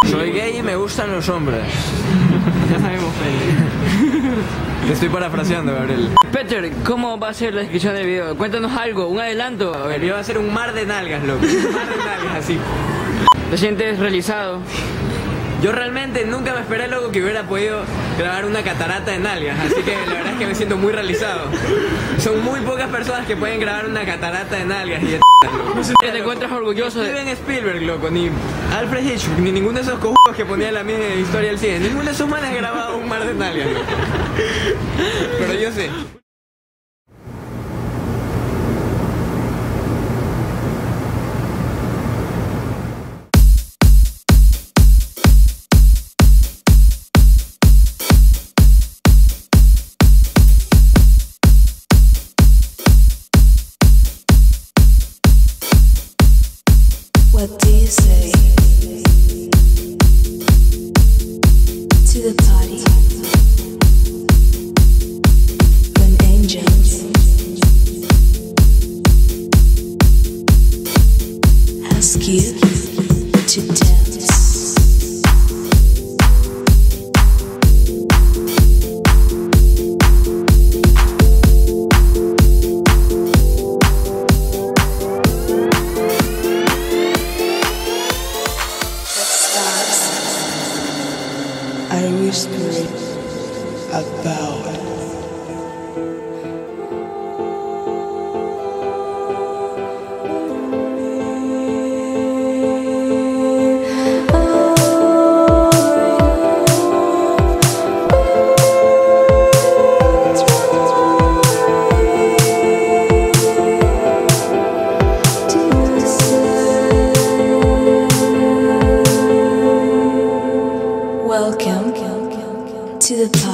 Soy gay y me gustan los hombres. Ya sabemos, Pedro. Te estoy parafraseando, Gabriel. Peter, ¿cómo va a ser la descripción del video? Cuéntanos algo, un adelanto. A ver, yo voy a hacer un mar de nalgas, loco. Un mar de nalgas, así. ¿Te sientes realizado? Yo realmente nunca me esperé, loco, que hubiera podido grabar una catarata de nalgas. Así que la verdad es que me siento muy realizado. Son muy pocas personas que pueden grabar una catarata de nalgas y de ¿Te encuentras orgulloso de...? Steven Spielberg, loco, ni Alfred Hitchcock, ni ninguno de esos cojudos que ponía la misma historia del cine. Ninguno de esos manes ha grabado un mar de nalgas, loco. Pero yo sé. What do you say to the party when angels ask you to dance? I whispered about welcome to the party.